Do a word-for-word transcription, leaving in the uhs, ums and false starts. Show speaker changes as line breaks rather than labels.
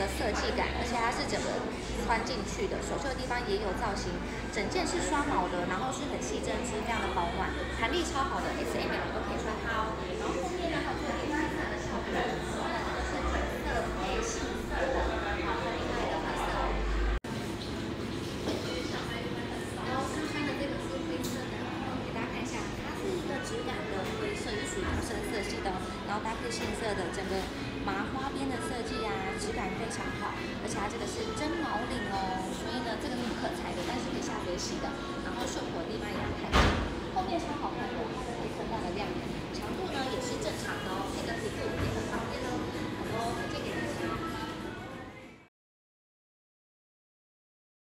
的设计感，而且它是整个穿进去的，手袖的地方也有造型，整件是双毛的，然后是很细针织，非常的保暖，弹力超好的 ，S M L 都可以穿它哦。然后后面呢，还有这个黑色的小款，是粉色配杏色的，好，和另外一个灰色。然后他穿的这个是灰色的，给大家看一下，它是一个质感的灰色，也是属于比较深色系的，然后搭配杏色的整个麻花边的设计啊，质感非常好，而且它这个是真毛领哦，所以呢，这个是不可裁的，但是可以下水洗的，然后袖口的地方也很开心，后面超好看的，它的可以很大的亮点，长度呢也是正常的哦，配个皮裤也很方便哦，好喽，推荐给大家。